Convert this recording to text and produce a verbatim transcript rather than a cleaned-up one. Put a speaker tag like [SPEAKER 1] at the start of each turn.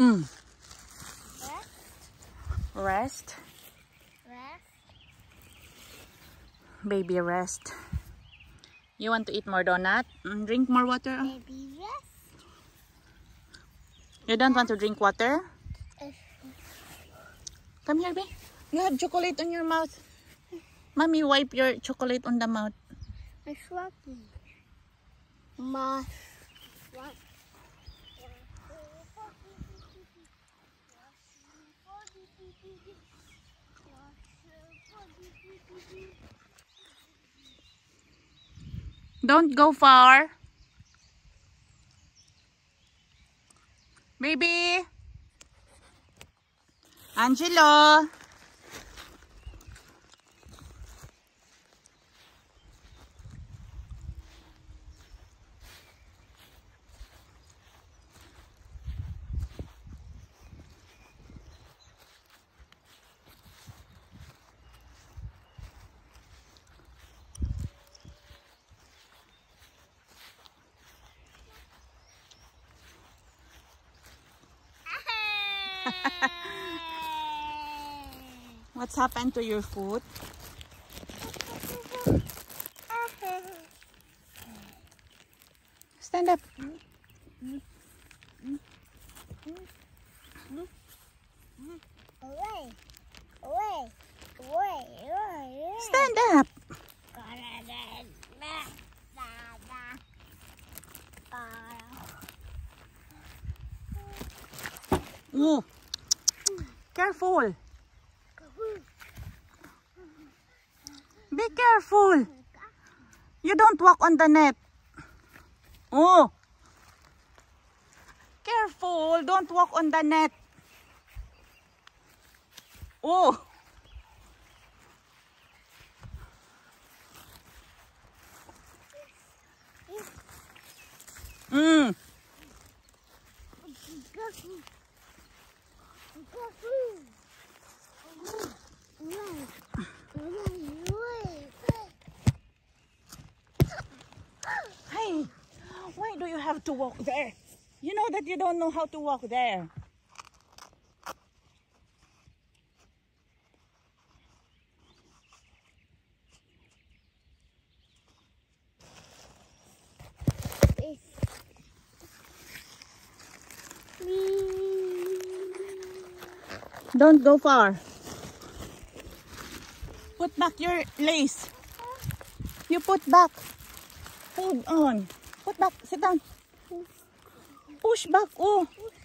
[SPEAKER 1] Mm.
[SPEAKER 2] Rest.
[SPEAKER 1] Rest.
[SPEAKER 2] Rest.
[SPEAKER 1] Baby, rest. You want to eat more donut? Mm, drink more water?
[SPEAKER 2] Baby, rest.
[SPEAKER 1] You don't want to drink water? Come here, babe. You have chocolate on your mouth. Mommy, wipe your chocolate on the mouth.
[SPEAKER 2] My swappy. My swap.
[SPEAKER 1] Don't go far. Baby. Angelo. What's happened to your foot? Stand up.
[SPEAKER 2] Away. Away. Away. Away.
[SPEAKER 1] Stand up. Oh, careful. Be careful. You don't walk on the net. Oh. Careful. Don't walk on the net. Oh. Mm. Hey, why do you have to walk there? You know that you don't know how to walk there. Don't go far. Put back your lace. You put back. Hold on. Put back. Sit down. Push back. Oh.